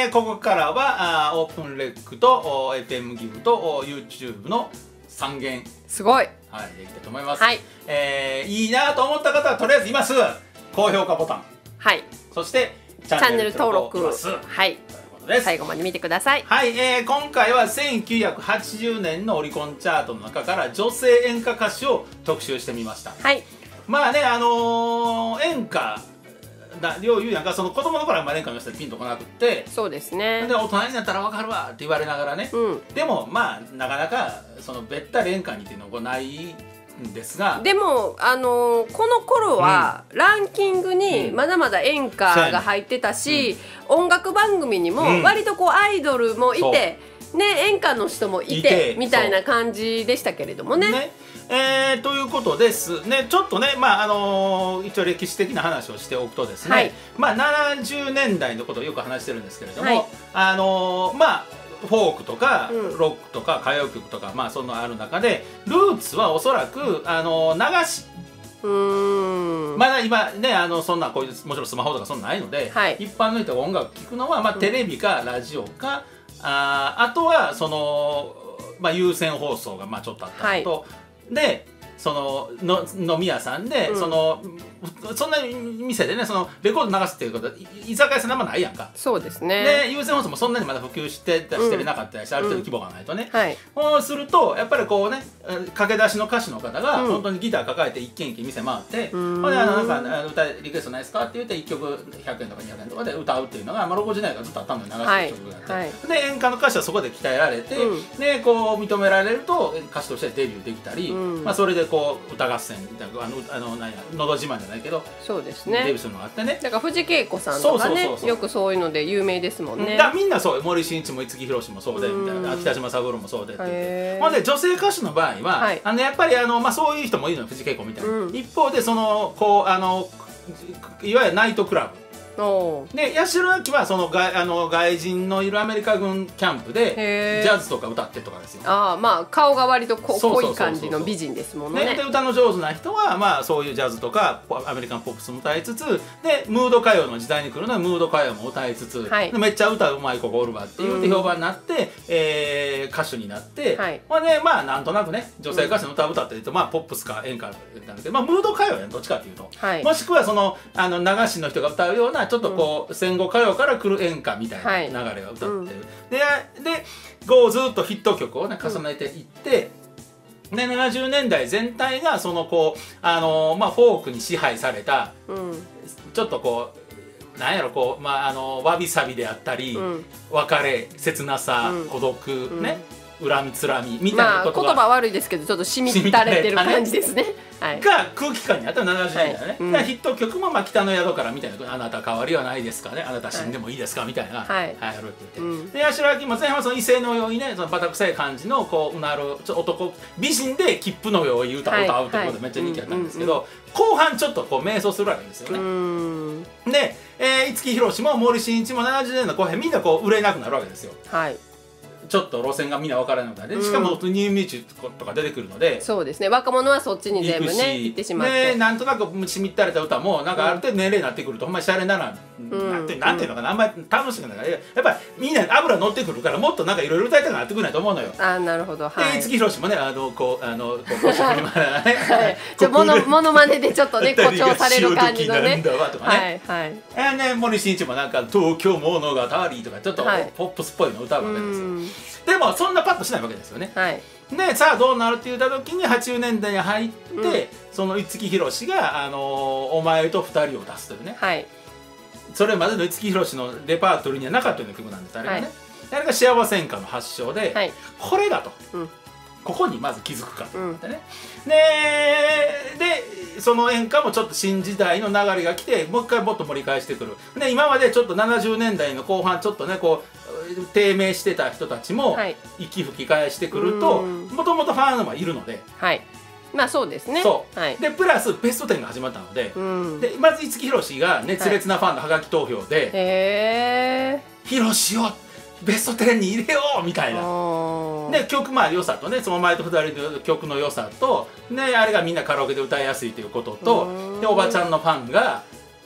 ここからはオープンレックと FM ギブと YouTube の3元、 すごい、 はい、できたと思います。 はい、 いいなと思った方はとりあえず今すぐ高評価ボタン、 はい、 そしてチャンネル登録、 はい、 最後まで見てください。 はい、今回は1980年のオリコンチャートの中から女性演歌歌手を特集してみました。 はい、 まあね、演歌よう言うやんか、その子供の頃はあんまり演歌の人ピンとこなくって、 そうですね。 で大人になったら分かるわって言われながらね、でもまあなかなかそのべったり演歌にっていうのがないんですが、 でもこの頃はランキングにまだまだ演歌が入ってたし、音楽番組にも割とこうアイドルもいて、ね、演歌の人もいてみたいな感じでしたけれどもね。 ということですね。ちょっとね、まあ一応歴史的な話をしておくとですね、はい、まあ70年代のことをよく話してるんですけれども、はい、まあフォークとかロックとか歌謡曲とか、まあそのある中でルーツはおそらく流し、まだ今ねそんなこういうもちろんスマホとかそんなないので、はい、一般の人が音楽聴くのは、まあ、テレビかラジオか、あとはその、まあ、有線放送がまあちょっとあったのと、はい、でその飲み屋さんで、そんな店でねそのレコード流すっていうことは居酒屋さんなんもないやんか。そうですね。で有線放送もそんなにまだ普及してなかったりして、ある程度規模がないとね、そうするとやっぱりこうね駆け出しの歌手の方が本当にギター抱えて一軒一軒店回って「ほんでなんか歌リクエストないですか?」って言って1曲100円とか200円とかで歌うっていうのがロゴ時代からずっとあったのに流してる曲があって、で演歌の歌手はそこで鍛えられて、でこう認められると歌手としてデビューできたり、まあそれでこう歌合戦みたいななんやのど自慢じゃないけど、 そうですね、 デビューするのがあってね。 だから藤圭子さんとかね、よくそういうので有名ですもんね。 だみんなそう、森進一も五木ひろしもそうでみたいな、北島三郎もそうでって言って、ほんで女性歌手の場合は、やっぱりまあそういう人もいるのよ、藤圭子みたいな。一方でそのこういわゆるナイトクラブで、八代亜紀はその外人のいるアメリカ軍キャンプでジャズとか歌ってとかですよ。 ああ、まあ顔が割と濃い感じの美人ですもんね。 で歌の上手な人はまあそういうジャズとかアメリカンポップスも歌いつつで、ムード歌謡の時代に来るのはムード歌謡も歌いつつ、でめっちゃ歌うまい子がおるわって言って評判になって、歌手になって、まあね、まあなんとなくね女性歌手の歌を歌ってると、まあポップスか演歌なんだけど、まあムード歌謡やん、どっちかっていうと、もしくはその流しの人が歌うようなちょっとこう戦後歌謡から来る演歌みたいな流れが歌ってる、でこうずっとヒット曲をね重ねていって、で70年代全体がそのこうまあフォークに支配された、ちょっとこうなんやろこうまあわびさびであったり、別れ、切なさ、孤独ね、恨みつらみみたいなことが、 言葉悪いですけどちょっとしみったれてる感じですね。 が空気感にあった70年代ね。ヒット曲も「北の宿から」みたいな「あなた変わりはないですかね」「あなた死んでもいいですか」みたいな流行るって言って、で八代亜紀も前半はその威勢のようにね、そのバタ臭い感じのこううなる男美人で切符のように歌を歌うってことでめっちゃ人気あったんですけど、後半ちょっとこう迷走するわけですよね。で五木ひろしも森進一も70年の後半みんなこう売れなくなるわけですよ。ちょっと路線がみんな分からないので、しかもニューミュージとか出てくるので、 そうですね、若者はそっちに全部ね行ってしまって、 なんとなくしみったれた歌もなんかある程度年齢になってくるとほんまにシャレならなんていうのかな、あんまり楽しくないから、やっぱりみんな油乗ってくるからもっとなんかいろいろ歌いたくなってくるないと思うのよ。 あ、なるほど。 で五木ひろしもねこう腰振りながらね、 モノマネでちょっとね誇張される感じのね。 森進一もなんか東京物語とかちょっとポップスっぽいの歌うわけですよ。でもそんなパッとしないわけですよね。でさあどうなるって言った時に80年代に入って、その五木ひろしがお前と二人を出すというね、それまでの五木ひろしのレパートリーにはなかったような曲なんです、あれがね。あれが幸せ演歌の発祥で、これだと、ここにまず気づくかってね。でその演歌もちょっと新時代の流れが来て、もう一回もっと盛り返してくる。で今までちょっと70年代の後半ちょっとねこう低迷してた人たちも息吹き返してくると、もともとファンはいるので、 まあそうですね。 でプラスベスト10が始まったので、でまず五木ひろしが熱烈なファンのハガキ投票で「ひろしをベスト10に入れよう!」みたいな。で曲良さとね、その前と2人の曲の良さと、ね、あれがみんなカラオケで歌いやすいということと、でおばちゃんのファンが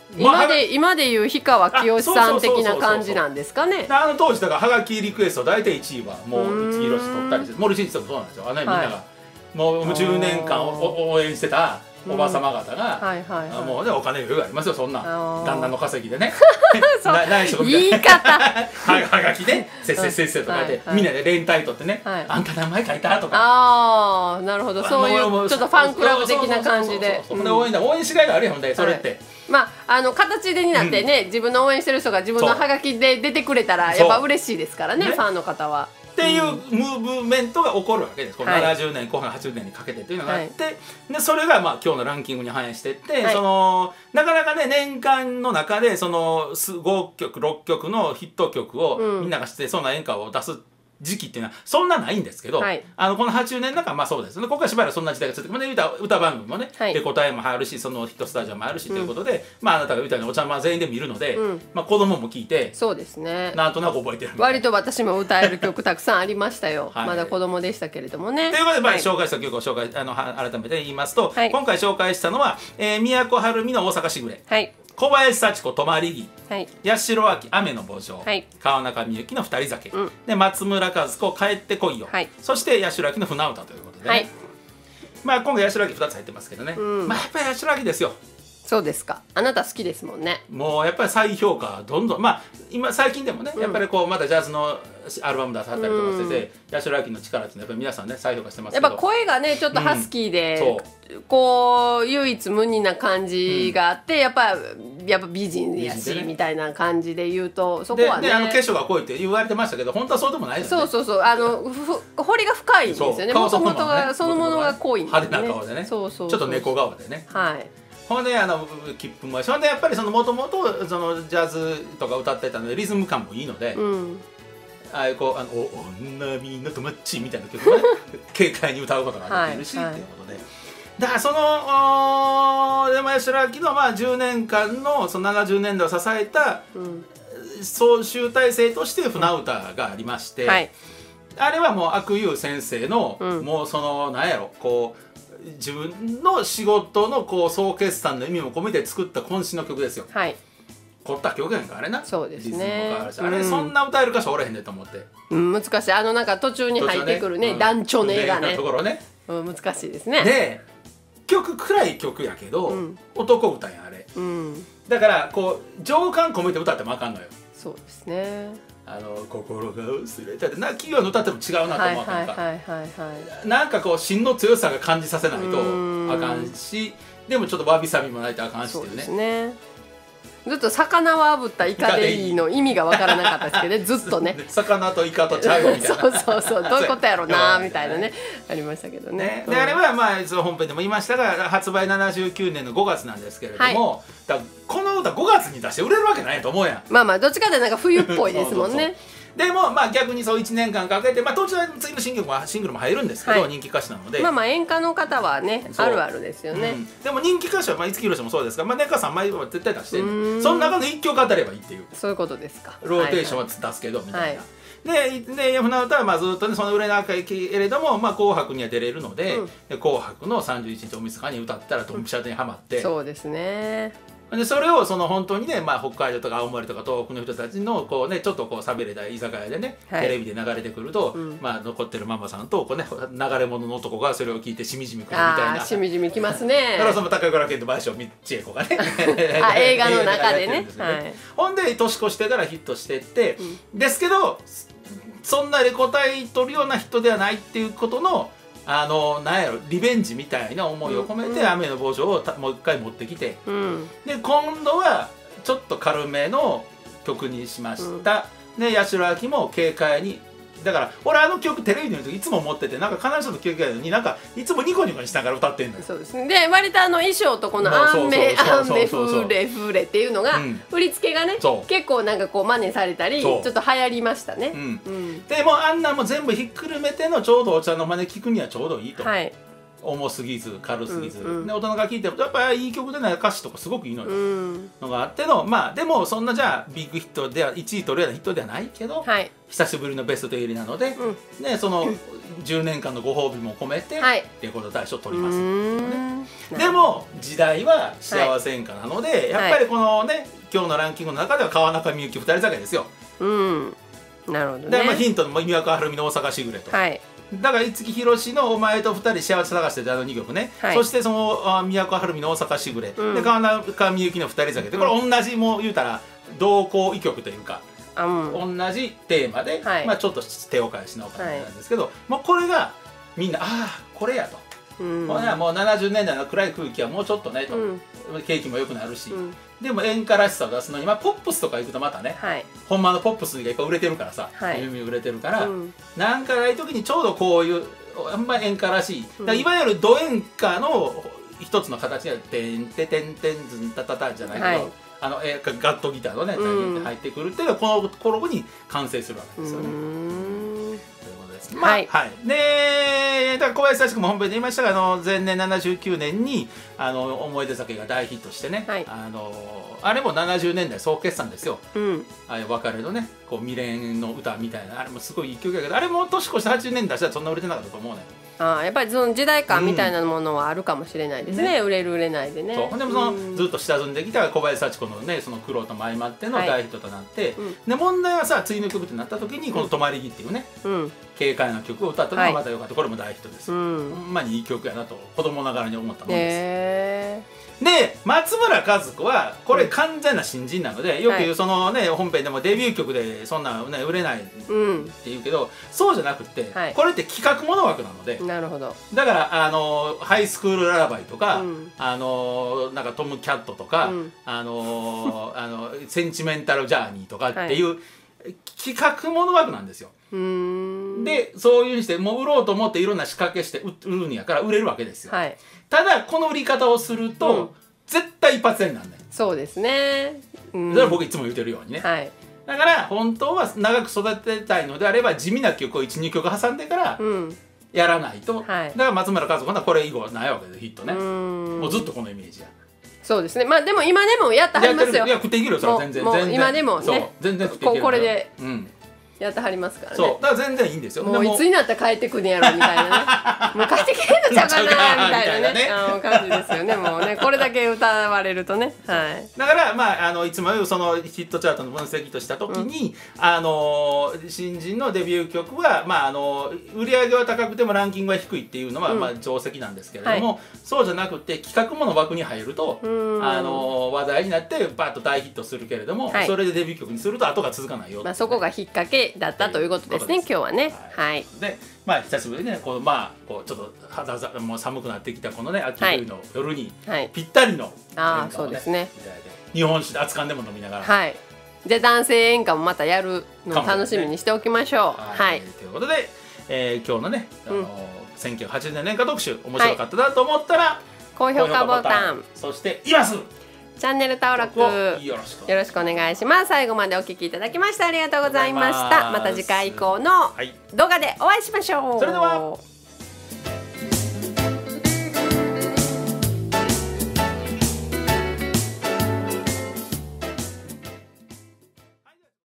今でいう氷川きよしさん的な感じなんですかね。 当時だからはがきリクエスト大体1位はもう五木ひろし取ったりして森進一とかそうなんですよ。みんながもう10年間応援してたおばあ様方がもうねお金余裕ありますよ、そんな旦那の稼ぎでね内職みたいな言い方はがきねせっせっせっせとか言ってみんなで連帯取ってね、あんた名前書いたとか、 ああなるほど、そういうちょっとファンクラブ的な感じで応援しがいがあるよね、それって。 まあ形でになってね、自分の応援してる人が自分のハガキで出てくれたらやっぱ嬉しいですからね、ファンの方は。 っていうムーブメントが起こるわけです、この70年後半80年にかけてっていうのがあって、でそれがまあ今日のランキングに反映していって、なかなかね年間の中でその5曲6曲のヒット曲をみんなが知ってそうな演歌を出す時期っていうのはそんなないんですけど、この80年なんかまあそうですね、ここからしばらくそんな時代が続いて、歌番組もね、レコ大も入るし、そのヒットスタジオもあるしということで、あなたが歌にお茶ま全員で見るので、子供も聞いて、 そうですね、 なんとなく覚えてる。 割と私も歌える曲たくさんありましたよ。まだ子供でしたけれどもね。 ということで紹介した曲を改めて言いますと、今回紹介したのは都はるみの大阪しぐれ。小林幸子泊まり木、八代亜紀雨の慕情、川中美幸の二人酒、で松村和子帰ってこいよ、そして八代亜紀の船歌ということでね、まあ今回八代亜紀2つ入ってますけどね、まあやっぱり八代亜紀ですよ。 そうですか。あなた好きですもんね。 もうやっぱり再評価どんどん、まあ今最近でもね、やっぱりこうまたジャズのアルバム出さったりとかしてて、八代亜紀の力っていうのはやっぱり皆さんね再評価してますけど、 やっぱ声がねちょっとハスキーで、こう唯一無二な感じがあって、やっぱ美人やしみたいな感じで言うと、そこはね、 化粧が濃いって言われてましたけど、本当はそうでもないですよね。 そう彫りが深いんですよね。もともとがそのものが濃いんですね。 派手な顔でね、ちょっと猫顔でね。ほんで切符もほんでやっぱりもともとジャズとか歌ってたのでリズム感もいいので、ああいうこう「女みんなとマッチ」みたいな曲をね軽快に歌うことができるしっていうことで。だからでも八代亜紀の10年間の70年代を支えた総集大成として船歌がありまして、あれはもう阿久悠先生のもうなんやろこう自分の仕事のこう総決算の意味も込めて作った渾身の曲ですよ。凝った曲やんかあれな。 そうですね。 あれそんな歌える歌手おれへんねと思って。 難しい。なんか途中に入ってくるね団長ねがね。難しいですね。 で曲暗い曲やけど男歌やんあれ。だからこう情感込めて歌ってもあかんのよ。 そうですね。 心が薄れたって企業の歌っても違うなと思うから、なんかこう芯の強さが感じさせないとあかんし、でもちょっとわびさびもないとあかんしっていうね。 ずっと魚は炙ったイカでいいの意味がわからなかったですけどね、ずっとね魚とイカとちゃうみたいなそうどういうことやろうなみたいなねありましたけどね。 であれは本編でも言いましたが発売79年の5月なんですけれども、この歌5月に出して売れるわけないと思うやん。 まあどっちかってなんか冬っぽいですもんね。 でも逆にそう1年間かけて途中は次のシングルも入るんですけど、人気歌手なので演歌の方はねあるあるですよね。 でも人気歌手は五木ひろしもそうですが年間3枚は絶対出してる、その中の1曲当たればいいっていう、 そういうことですか。 ローテーションは出すけどみたいな。で船歌はずっとねその売れなかいけれども紅白には出れるので、紅白の31日おみつかに歌ったらドンピシャでにハマって、 そうですね。 でそれを本当にね、北海道とか青森とか東北の人たちのこうねちょっとこう寂れた居酒屋でね、テレビで流れてくると、残ってるママさんとこうね流れ物の男がそれを聞いてしみじみくるみたいな。 しみじみきますね。 だから高倉健と倍賞千恵子がね映画の中でね。 ほんで年越してからヒットしてって、ですけどそんなレコ大取るような人ではないっていうことのなんやろリベンジみたいな思いを込めて「雨の慕情」をもう一回持ってきて、で今度はちょっと軽めの曲にしました。で八代亜紀も軽快に、だから俺曲テレビで見るといつも思ってて、なんか必ずしも軽快なのになんかいつもニコニコにしながら歌ってんのよ。 そうですね。で割と衣装とこの「アンメフレフレ」っていうのが振り付けがね結構なんかこう真似されたりちょっと流行りましたね。 でもあんなも全部ひっくるめてのちょうどお茶の間で聴くにはちょうどいいと。重すぎず軽すぎず、で大人が聴いてもやっぱりいい曲でない歌詞とかすごくいいのよ、のがあってのでもそんなじゃあビッグヒットでは1位取るようなヒットではないけど、久しぶりのベスト10入りなので、その10年間のご褒美も込めてレコード大賞を取ります。 でも時代は幸せ演歌なので、やっぱりこのね今日のランキングの中では川中美幸二人酒ですよ。 なるほどね。 でまあヒントの三輪明美の大阪しぐれと。だから五木ひろしの「お前と二人幸せ探して」あの2曲ね、そしてその三輪明美の大阪しぐれ、で川中美幸の二人酒で、これ同じもう言うたら同行異曲というか、同じテーマで、まあちょっと手を変え品を変えなんですけど、もうこれがみんなああこれやと。もう70年代の暗い空気はもうちょっとねと、景気も良くなるし、でも演歌らしさを出すのに、ポップスとか行くとまたね、ほんまのポップスがいっぱい売れてるからさ、耳売れてるから、なんかない時にちょうどこういうあんま演歌らしい、いわゆるド演歌の一つの形が「てんててんてんずんたたた」じゃないけど、ガットギターのね入ってくるっていうのはこの頃に完成するわけですよね。はい、でだから小林幸子も本編で言いましたが、前年79年に思い出酒が大ヒットしてね、あれも70年代総決算ですよ。あれ別れのねこう未練の歌みたいな、あれもすごいいい曲やけど、あれも年越して80年代したらそんな売れてなかったと思うね。 やっぱりその時代感みたいなものはあるかもしれないですね、売れる売れないでね。 でもそのずっと下積んできた小林幸子のねその苦労とも相まっての大ヒットとなって、で問題はさ次の曲ってなった時にこの「止まり木」っていうね軽快な曲を歌ったのがまた良かった。これも大ヒットです。ほんまにいい曲やなと子供ながらに思ったものです。で松村和子はこれ完全な新人なので、よく言うそのね本編でもデビュー曲でそんなね売れないって言うけど、そうじゃなくてこれって企画もの枠なので、 なるほど。 だからハイスクールララバイとか、なんかトムキャットとか、センチメンタルジャーニーとかっていう企画もの枠なんですよ。でそういうふうにしてもう売ろうと思っていろんな仕掛けして売るんやから売れるわけですよ。ただこの売り方をすると、絶対一発屋になるね。 そうですね。 それは僕いつも言ってるようにね。だから本当は長く育てたいのであれば地味な曲を12曲挟んでからやらないと、だから松村和子はこれ以後ないわけでヒットね。もうずっとこのイメージや。 そうですね。まあでも今でもやってはりますよ。 いや食っていけるよそれは全然。 今でもね。 全然食っていける。 これでやってはりますからね。 そうだから全然いいんですよ。 もういつになったら帰ってくるんやろみたいなね。もう帰ってけんのちゃうかなみたいなね感じですよね。もうねこれだけ歌われるとね。 だからまあいつも言うそのヒットチャートの分析とした時に、新人のデビュー曲はまあ売り上げは高くてもランキングは低いっていうのはまあ定石なんですけれども、そうじゃなくて企画もの枠に入ると話題になってバッと大ヒットするけれども、それでデビュー曲にすると後が続かないよ。 まあそこが引っ掛けだったということですね、今日はね。 でまあ久しぶりにねこうこうちょっと肌もう寒くなってきたこのね秋冬の夜にぴったりのそうですね。 日本酒で熱燗でも飲みながら、 じゃあ男性演歌もまたやるのを楽しみにしておきましょう。 ということで今日のね1980年演歌特集面白かったなと思ったら高評価ボタン、 そして今すぐチャンネル登録よろしくお願いします。最後までお聞きいただきましてありがとうございました。また次回以降の動画でお会いしましょう。 それでは。